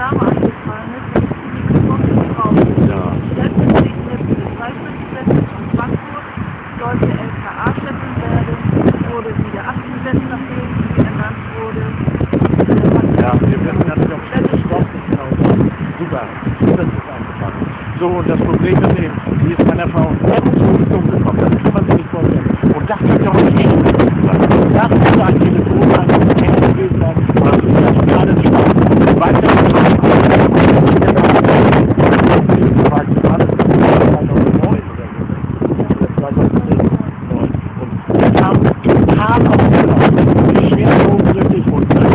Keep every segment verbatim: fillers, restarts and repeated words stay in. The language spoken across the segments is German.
Name eingefallen ist, das ist die getroffene Frau. Ja. Letztendlich eine Polizeispitzenchefin von Frankfurt, sollte L K A-Chefin werden, wurde wieder abgesetzt, nachdem sie ernannt wurde. Ja, wir wissen ja nicht, ob es gesprochen ist. Genau. Super, super ist es angefangen. So, und das Problem ist eben, sie ist meiner Frau hemmungslos umgekommen. Das kann man sich nicht vorstellen. Und das geht doch nicht echt. Das muss ein Telefon sein, das Handy gewesen sein, oder so, das ist alles Spaß. Weiß ja nicht, was ich weiß, alles zweitausendneun oder so. Oder zweitausendzehn. Und das haben total aufgenommen. Die schwer hochgründig und das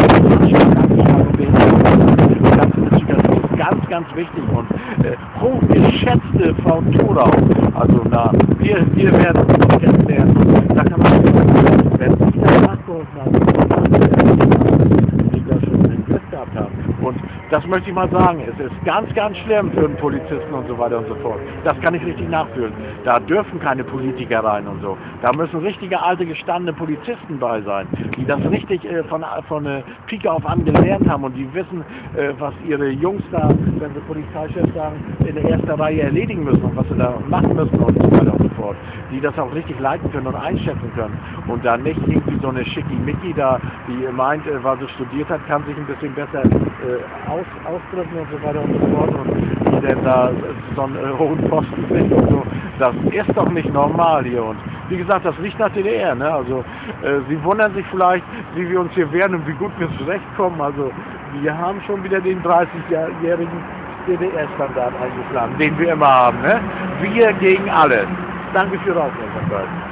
ist ganz, ganz wichtig und äh, hochgeschätzte Frau Thorau. Also na, wir, wir werden uns kennenlernen. Da kann man sagen, wenn Sie das nachgeholfen haben, die da schon einen Griff gehabt haben. Und das möchte ich mal sagen, es ist ganz, ganz schlimm für einen Polizisten und so weiter und so fort. Das kann ich richtig nachfühlen. Da dürfen keine Politiker rein und so. Da müssen richtige, alte, gestandene Polizisten bei sein, die das richtig äh, von, von äh, Pike auf an gelernt haben und die wissen, äh, was ihre Jungs da, wenn sie Polizeichef sagen, in der ersten Reihe erledigen müssen und was sie da machen müssen und so weiter und so fort. Die das auch richtig leiten können und einschätzen können. Und dann nicht irgendwie so eine Schickimicki da, die meint, äh, was sie studiert hat, kann sich ein bisschen besser äh, aus, ausdrücken und so weiter und so fort und die denn da so einen äh, hohen Posten sind und so. Das ist doch nicht normal hier. Und wie gesagt, das riecht nach D D R. Ne? Also äh, Sie wundern sich vielleicht, wie wir uns hier wehren und wie gut wir zurechtkommen. Also wir haben schon wieder den dreißigjährigen D D R-Standard eingeschlagen, den wir immer haben. Ne? Wir gegen alle. Danke für Ihre Aufmerksamkeit.